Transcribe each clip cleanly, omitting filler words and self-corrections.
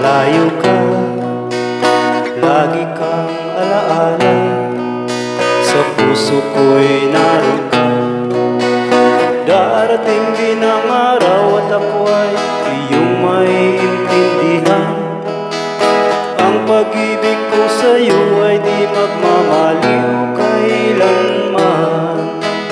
malayo ka, lagi kang alaala. Sa puso ko'y naroon ka. Darating din ang araw at ako ay iyong maiintindihan. Ang pag-ibig ko sa'yo ay di magmamaliw kailanman.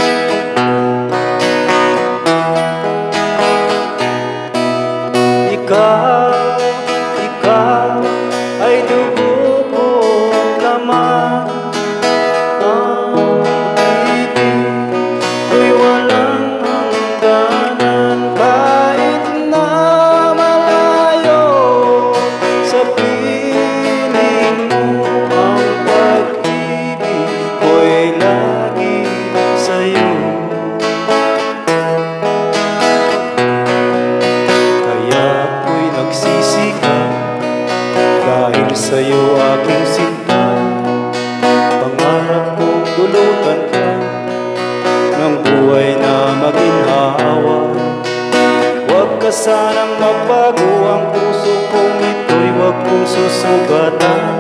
Ikaw ay dugo ko't laman. Ang ibig ko'y walang hangganan. Kahit na malayo sa piling mo, ang pag-ibig ko'y lagi sa'yo. Dahil sa'yo aking sinta, pangarap kong dulutan ka ng buhay na maginhawa. Huwag ka sanang magbago, ang puso kong ito'y huwag kong susugatan.